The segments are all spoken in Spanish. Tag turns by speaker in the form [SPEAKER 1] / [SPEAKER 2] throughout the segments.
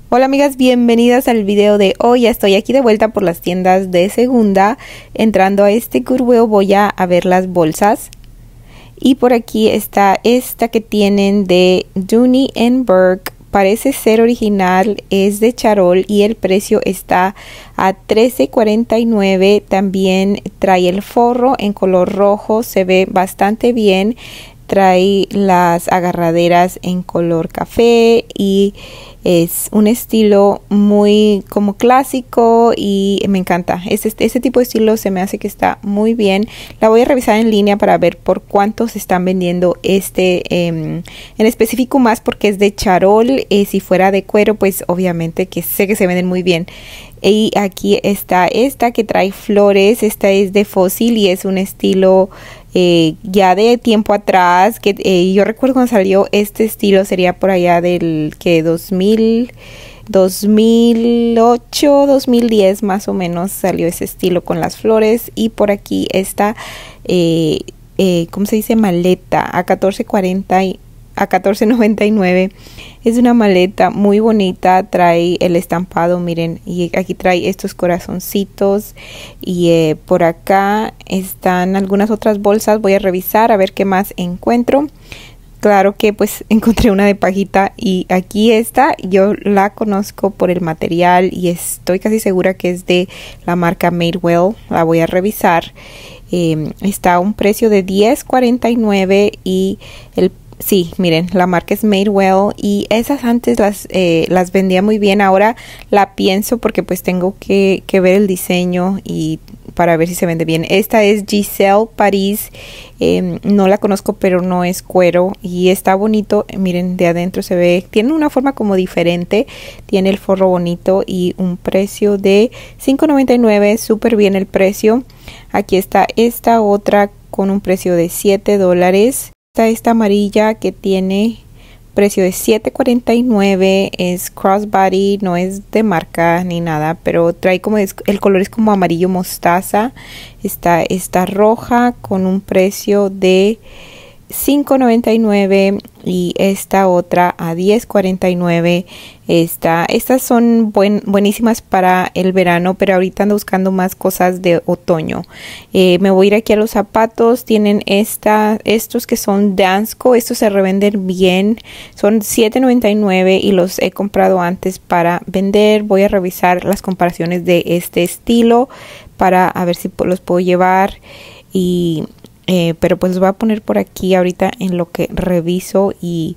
[SPEAKER 1] Hola amigas, bienvenidas al video de hoy. Ya estoy aquí de vuelta por las tiendas de segunda. Entrando a este Goodwill voy a ver las bolsas. Y por aquí está esta que tienen de Dooney & Bourke. Parece ser original, es de charol y el precio está a $13.49. También trae el forro en color rojo, se ve bastante bien. Trae las agarraderas en color café y es un estilo muy como clásico y me encanta. Este tipo de estilo se me hace que está muy bien. La voy a revisar en línea para ver por cuánto se están vendiendo en específico, más porque es de charol. Si fuera de cuero, pues obviamente que sé que se venden muy bien. Y aquí está esta que trae flores. Esta es de Fossil y es un estilo ya de tiempo atrás, que yo recuerdo cuando salió este estilo, sería por allá del que 2008, 2010 más o menos salió ese estilo con las flores. Y por aquí está ¿cómo se dice? Maleta a $14.99. Es una maleta muy bonita, trae el estampado, miren, y aquí trae estos corazoncitos. Y por acá están algunas otras bolsas. Voy a revisar a ver qué más encuentro. Claro que pues encontré una de pajita, y aquí esta yo la conozco por el material y estoy casi segura que es de la marca Madewell. La voy a revisar. Está a un precio de $10.49 y sí, miren, la marca es Madewell, y esas antes las vendía muy bien. Ahora la pienso porque pues tengo que ver el diseño y para ver si se vende bien. Esta es Giselle Paris. No la conozco, pero no es cuero y está bonito. Miren, de adentro se ve, tiene una forma como diferente, tiene el forro bonito y un precio de $5.99. súper bien el precio. Aquí está esta otra con un precio de $7. Esta amarilla que tiene precio de $7.49, es crossbody, no es de marca ni nada, pero trae como el color es como amarillo mostaza. Está esta roja con un precio de $5.99 y esta otra a $10.49. Estas son buenísimas para el verano, pero ahorita ando buscando más cosas de otoño. Me voy a ir aquí a los zapatos. Tienen estos que son Dansko. Estos se revenden bien, son $7.99 y los he comprado antes para vender. Voy a revisar las comparaciones de este estilo para ver si los puedo llevar. Pero pues los voy a poner por aquí ahorita en lo que reviso y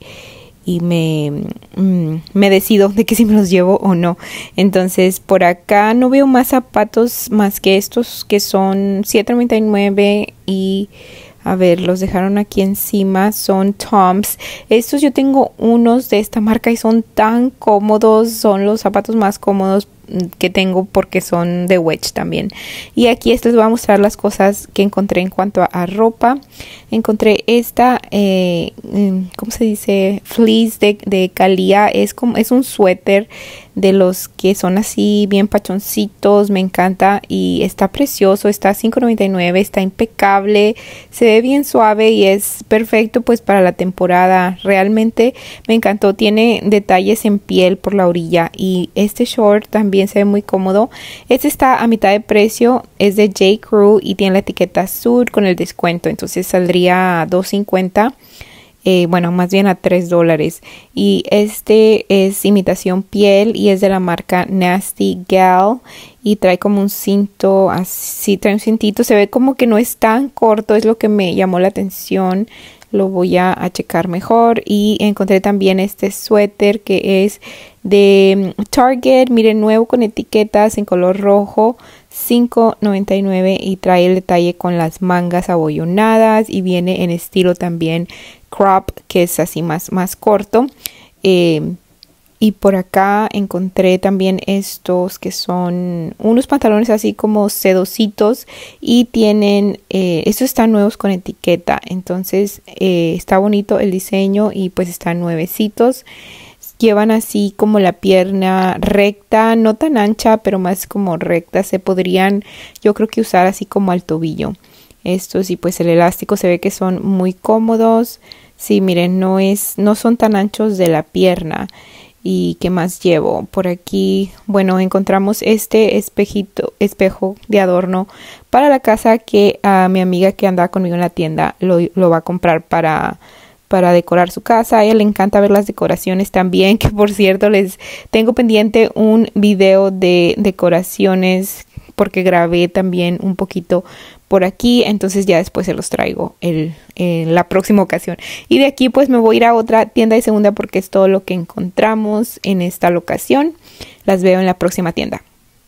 [SPEAKER 1] me decido de que si me los llevo o no. Entonces por acá no veo más zapatos más que estos que son $7.99 y a ver, los dejaron aquí encima, son Toms. Estos yo tengo unos de esta marca y son tan cómodos, son los zapatos más cómodos que tengo porque son de wedge también. Y aquí les voy a mostrar las cosas que encontré en cuanto a ropa. Encontré esta, ¿cómo se dice? Fleece de Calia. Es un suéter de los que son así bien pachoncitos. Me encanta y está precioso. Está a $5.99, está impecable, se ve bien suave y es perfecto pues para la temporada. Realmente me encantó. Tiene detalles en piel por la orilla y este short también se ve muy cómodo. Este está a mitad de precio, es de J. Crew y tiene la etiqueta Sud con el descuento, entonces saldría a $2.50. Bueno, más bien a $3. Y este es imitación piel y es de la marca Nasty Gal y trae como un cinto, así trae un cintito, se ve como que no es tan corto, es lo que me llamó la atención. Lo voy a checar mejor. Y encontré también este suéter que es de Target, miren, nuevo con etiquetas en color rojo, $5.99 y trae el detalle con las mangas abollonadas y viene en estilo también crop, que es así más corto. Y por acá encontré también estos que son unos pantalones así como sedositos y tienen, estos están nuevos con etiqueta, entonces está bonito el diseño y pues están nuevecitos. Llevan así como la pierna recta, no tan ancha, pero más como recta. Se podrían, yo creo que usar así como al tobillo. Estos y pues el elástico se ve que son muy cómodos. Sí, miren, no son tan anchos de la pierna. ¿Y qué más llevo? Por aquí, bueno, encontramos este espejo de adorno para la casa que a mi amiga que andaba conmigo en la tienda lo va a comprar para decorar su casa. A ella le encanta ver las decoraciones también, que por cierto les tengo pendiente un video de decoraciones porque grabé también un poquito por aquí, entonces ya después se los traigo la próxima ocasión. Y de aquí pues me voy a ir a otra tienda de segunda porque es todo lo que encontramos en esta locación. Las veo en la próxima tienda.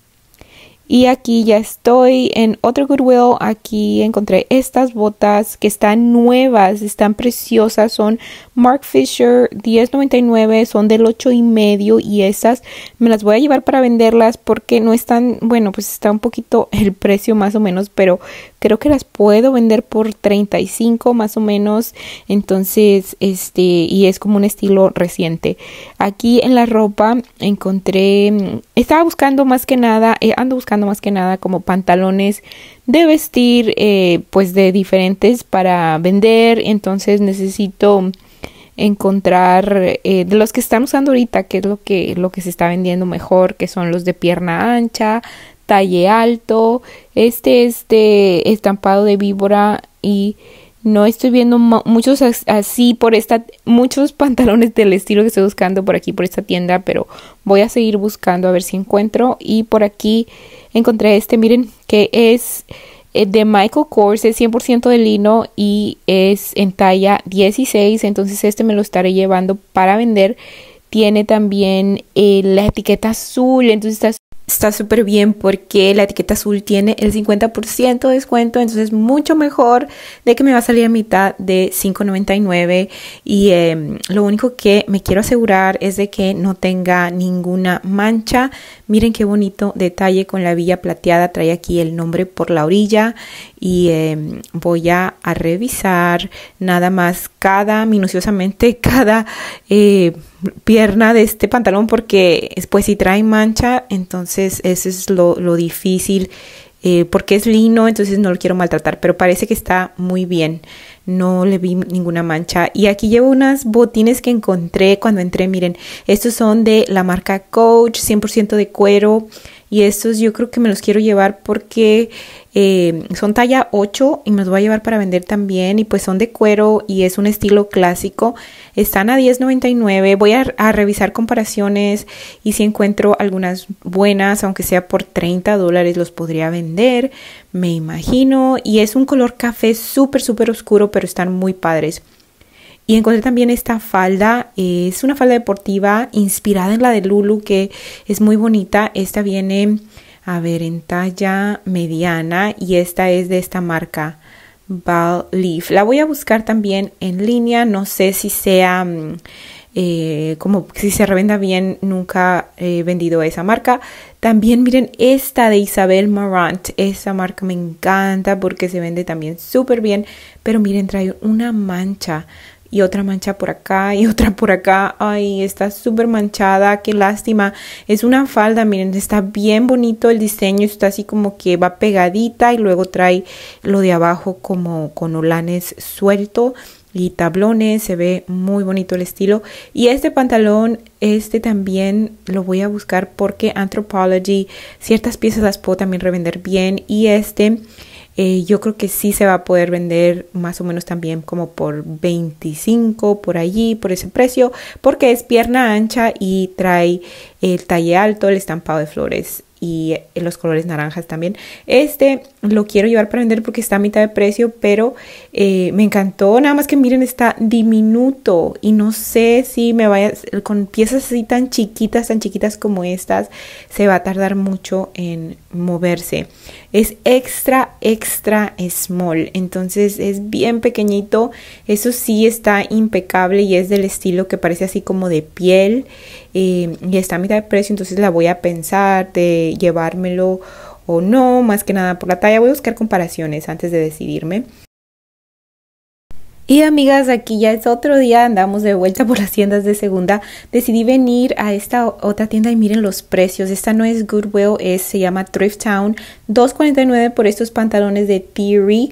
[SPEAKER 1] Y aquí ya estoy en otro Goodwill. Aquí encontré estas botas que están nuevas, están preciosas. Son Mark Fisher, $10.99, son del 8.5 y estas me las voy a llevar para venderlas porque no están, bueno, pues está un poquito el precio más o menos, pero creo que las puedo vender por 35 más o menos. Entonces, y es como un estilo reciente. Aquí en la ropa encontré, estaba buscando más que nada, ando buscando más que nada como pantalones de vestir, pues de diferentes para vender. Entonces necesito encontrar de los que están usando ahorita, que es lo que se está vendiendo mejor, que son los de pierna ancha, talle alto. Este es de estampado de víbora y no estoy viendo muchos así muchos pantalones del estilo que estoy buscando por aquí por esta tienda, pero voy a seguir buscando a ver si encuentro. Y por aquí encontré miren, que es de Michael Kors, es 100% de lino y es en talla 16, entonces me lo estaré llevando para vender. Tiene también la etiqueta azul, entonces está súper bien porque la etiqueta azul tiene el 50% de descuento, entonces mucho mejor de que me va a salir a mitad de $5.99. Y lo único que me quiero asegurar es de que no tenga ninguna mancha. Miren qué bonito detalle con la hebilla plateada, trae aquí el nombre por la orilla. Y voy a revisar nada más minuciosamente cada pierna de este pantalón, porque pues si trae mancha, entonces eso es lo difícil, porque es lino, entonces no lo quiero maltratar, pero parece que está muy bien, no le vi ninguna mancha. Y aquí llevo unas botines que encontré cuando entré, miren, estos son de la marca Coach, 100% de cuero. Y estos yo creo que me los quiero llevar porque son talla 8 y me los voy a llevar para vender también. Y pues son de cuero y es un estilo clásico. Están a $10.99. Voy a revisar comparaciones y si encuentro algunas buenas, aunque sea por $30, los podría vender, me imagino. Y es un color café súper oscuro, pero están muy padres. Y encontré también esta falda, es una falda deportiva inspirada en la de Lulu, que es muy bonita. Esta viene, a ver, en talla mediana y esta es de esta marca, Val Leaf. La voy a buscar también en línea, no sé si sea, como si se revenda bien, nunca he vendido esa marca. También miren esta de Isabel Marant, esa marca me encanta porque se vende también súper bien, pero miren, trae una mancha. Y otra mancha por acá y otra por acá. Ay, está súper manchada, qué lástima. Es una falda, miren, está bien bonito el diseño. Está así como que va pegadita y luego trae lo de abajo como con holanes suelto y tablones. Se ve muy bonito el estilo. Y este pantalón, también lo voy a buscar porque Anthropologie, ciertas piezas las puedo también revender bien. Y yo creo que sí se va a poder vender más o menos también como por 25 por allí, por ese precio, porque es pierna ancha y trae el talle alto, el estampado de flores y los colores naranjas también. Lo quiero llevar para vender porque está a mitad de precio, pero me encantó. Nada más que miren, está diminuto y no sé si me vaya con piezas así tan chiquitas como estas, se va a tardar mucho en moverse. Es extra small, entonces es bien pequeñito. Eso sí está impecable y es del estilo que parece así como de piel, y está a mitad de precio, entonces la voy a pensar de llevármelo o no, más que nada por la talla. Voy a buscar comparaciones antes de decidirme. Y amigas, aquí ya es otro día, andamos de vuelta por las tiendas de segunda. Decidí venir a esta otra tienda y miren los precios. Esta no es Goodwill, se llama Thrift Town. $2.49 por estos pantalones de Theory.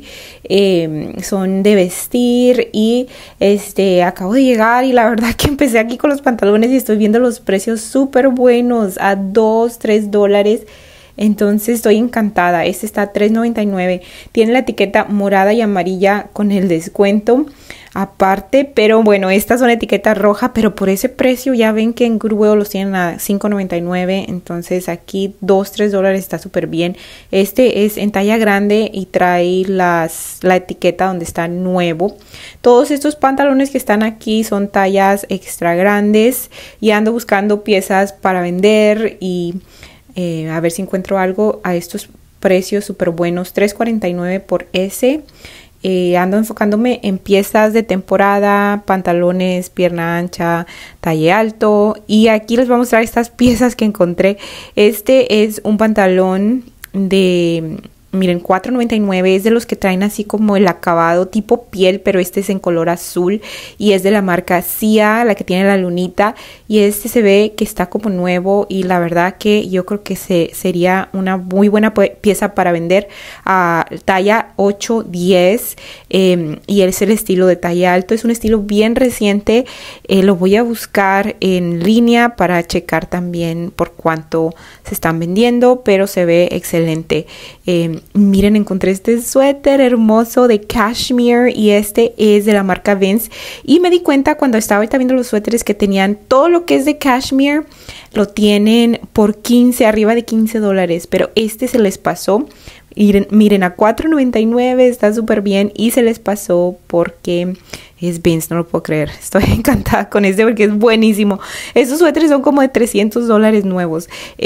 [SPEAKER 1] Son de vestir y acabo de llegar y la verdad que empecé aquí con los pantalones y estoy viendo los precios súper buenos a $2-3. Entonces estoy encantada. Este está a $3.99. Tiene la etiqueta morada y amarilla con el descuento aparte, pero bueno, estas son etiqueta roja, pero por ese precio ya ven que en Goodwill los tienen a $5.99. Entonces aquí $2-3 está súper bien. Este es en talla grande y trae la etiqueta donde está nuevo. Todos estos pantalones que están aquí son tallas extra grandes y ando buscando piezas para vender y a ver si encuentro algo a estos precios súper buenos. $3.49 por ese. Ando enfocándome en piezas de temporada, pantalones, pierna ancha, talle alto. Y aquí les voy a mostrar estas piezas que encontré. Este es un pantalón de... Miren, $4.99, es de los que traen así como el acabado tipo piel, pero este es en color azul y es de la marca Sia, la que tiene la lunita, y este se ve que está como nuevo y la verdad que yo creo que sería una muy buena pieza para vender a talla 8-10 y es el estilo de talla alto, es un estilo bien reciente. Lo voy a buscar en línea para checar también por cuánto se están vendiendo, pero se ve excelente. Miren, encontré este suéter hermoso de cashmere y este es de la marca Vince y me di cuenta cuando estaba ahorita viendo los suéteres que tenían todo lo que es de cashmere, lo tienen por arriba de $15, pero este se les pasó. Miren, a $4.99 está súper bien y se les pasó porque es Vince, no lo puedo creer. Estoy encantada con este porque es buenísimo. Estos suéteres son como de $300 nuevos.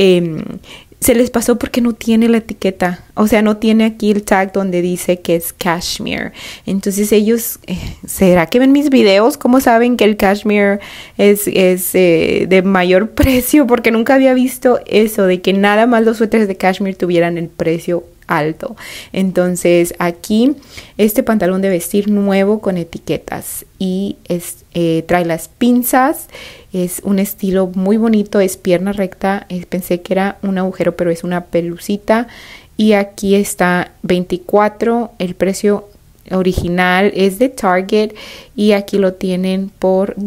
[SPEAKER 1] Se les pasó porque no tiene la etiqueta, o sea, no tiene aquí el tag donde dice que es cashmere. Entonces ellos, ¿será que ven mis videos? ¿Cómo saben que el cashmere es de mayor precio? Porque nunca había visto eso, de que nada más los suéteres de cashmere tuvieran el precio alto. Entonces aquí este pantalón de vestir nuevo con etiquetas y trae las pinzas, es un estilo muy bonito, es pierna recta, pensé que era un agujero pero es una pelucita y aquí está 24, el precio original es de Target y aquí lo tienen por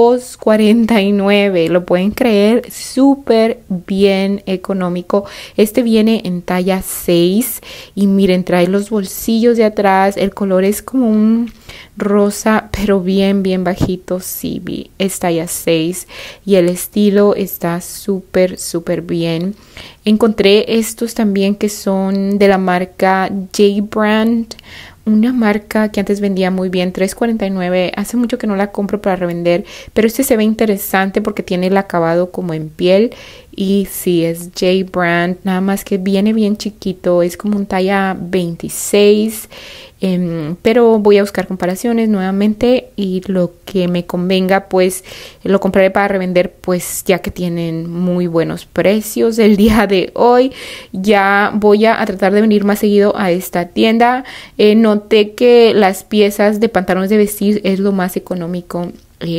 [SPEAKER 1] $2.49. Lo pueden creer, súper bien económico. Este viene en talla 6 y miren, trae los bolsillos de atrás. El color es como un rosa, pero bien bajito. Sí, es talla 6 y el estilo está súper bien. Encontré estos también que son de la marca J-Brand, una marca que antes vendía muy bien, $3.49. Hace mucho que no la compro para revender, pero este se ve interesante porque tiene el acabado como en piel y sí, es J-Brand, nada más que viene bien chiquito, es como un talla 26. Pero voy a buscar comparaciones nuevamente y lo que me convenga pues lo compraré para revender, pues ya que tienen muy buenos precios el día de hoy. Ya voy a tratar de venir más seguido a esta tienda. Noté que las piezas de pantalones de vestir es lo más económico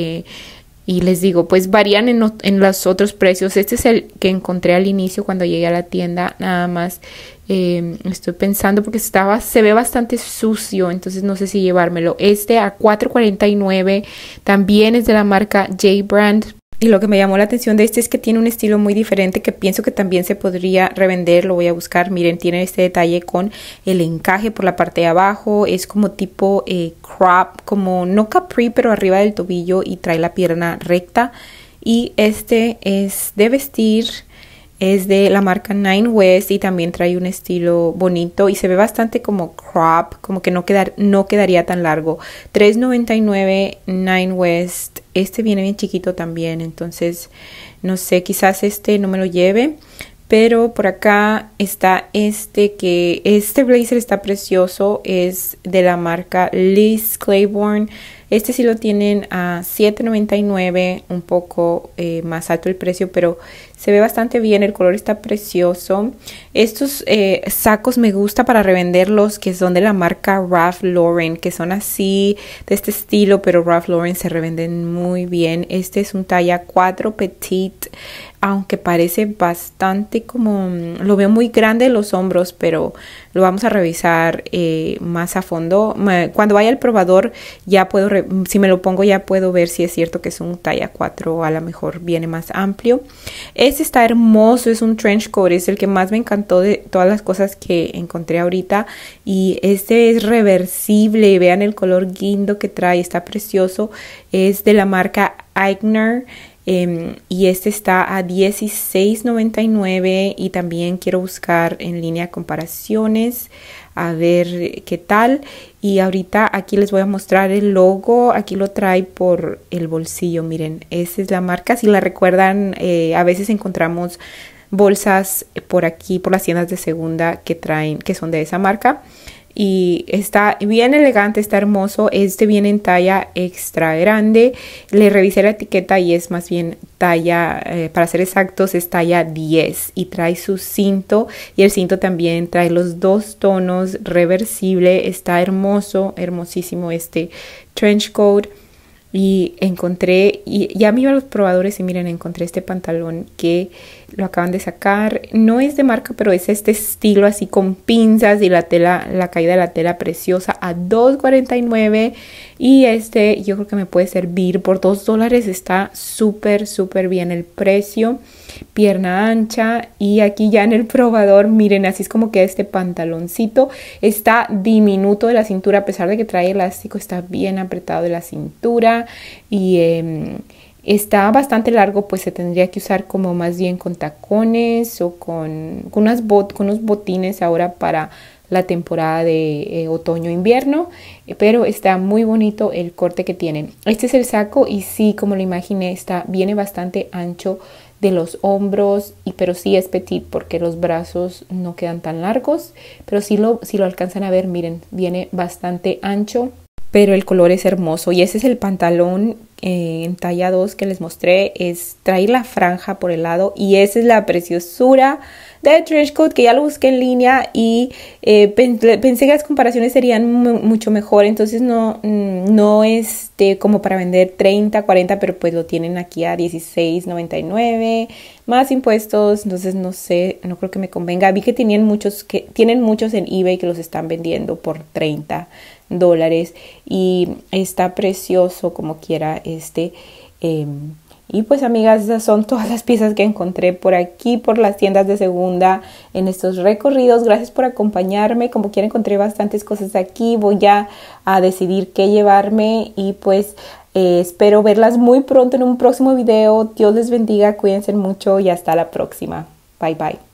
[SPEAKER 1] y les digo, pues varían en los otros precios. Este es el que encontré al inicio cuando llegué a la tienda, nada más. Estoy pensando porque se ve bastante sucio, entonces no sé si llevármelo. Este a $4.49 también es de la marca J-Brand. Y lo que me llamó la atención de este es que tiene un estilo muy diferente que pienso que también se podría revender. Lo voy a buscar. Miren, tiene este detalle con el encaje por la parte de abajo. Es como tipo crop, como no capri, pero arriba del tobillo y trae la pierna recta. Y este es de vestir. Es de la marca Nine West y también trae un estilo bonito y se ve bastante como crop, como que no quedaría tan largo. $3.99 Nine West. Este viene bien chiquito también, entonces no sé, quizás este no me lo lleve. Pero por acá está este blazer está precioso, es de la marca Liz Claiborne. Este sí lo tienen a $7.99, un poco más alto el precio, pero se ve bastante bien, el color está precioso. Estos sacos me gusta para revenderlos, que son de la marca Ralph Lauren, que son así, de este estilo, pero Ralph Lauren se revenden muy bien. Este es un talla 4 petite, aunque parece bastante como, lo veo muy grande los hombros, pero lo vamos a revisar más a fondo. Cuando vaya al probador, ya puedo, si me lo pongo, ya puedo ver si es cierto que es un talla 4 o a lo mejor viene más amplio. Este está hermoso, es un trench coat, es el que más me encantó de todas las cosas que encontré ahorita. Y este es reversible, vean el color guindo que trae, está precioso. Es de la marca Aigner. Y este está a $16.99 y también quiero buscar en línea comparaciones a ver qué tal. Y ahorita aquí les voy a mostrar el logo, aquí lo trae por el bolsillo, miren, esa es la marca. Si la recuerdan, a veces encontramos bolsas por aquí, por las tiendas de segunda que traen, que son de esa marca. Y está bien elegante, está hermoso. Este viene en talla extra grande. Le revisé la etiqueta y es más bien talla, para ser exactos, es talla 10. Y trae su cinto. Y el cinto también trae los dos tonos, reversible. Está hermoso, hermosísimo este trench coat. Y encontré, y ya me iba a los probadores y miren, encontré este pantalón que lo acaban de sacar. No es de marca, pero es este estilo así con pinzas y la tela, la caída de la tela preciosa a $2.49. Y este yo creo que me puede servir por $2. Está súper, súper bien el precio. Pierna ancha. Y aquí ya en el probador, miren, así es como queda este pantaloncito. Está diminuto de la cintura, a pesar de que trae elástico, está bien apretado de la cintura. Y está bastante largo, pues se tendría que usar como más bien con tacones o con unos botines ahora para la temporada de otoño-invierno, pero está muy bonito el corte que tienen. Este es el saco y sí, como lo imaginé, viene bastante ancho de los hombros, pero sí es petit porque los brazos no quedan tan largos, pero si lo alcanzan a ver, miren, viene bastante ancho, pero el color es hermoso. Y ese es el pantalón en talla 2 que les mostré, trae la franja por el lado y esa es la preciosura de trench coat, que ya lo busqué en línea y pensé que las comparaciones serían mucho mejor, entonces no como para vender 30, 40, pero pues lo tienen aquí a $16.99 más impuestos, entonces no sé, no creo que me convenga. Vi que tienen muchos en eBay que los están vendiendo por $30 y está precioso como quiera este. Y pues amigas, esas son todas las piezas que encontré por aquí, por las tiendas de segunda en estos recorridos. Gracias por acompañarme. Como quiera, encontré bastantes cosas aquí. Voy ya a decidir qué llevarme y pues espero verlas muy pronto en un próximo video. Dios les bendiga, cuídense mucho y hasta la próxima. Bye bye.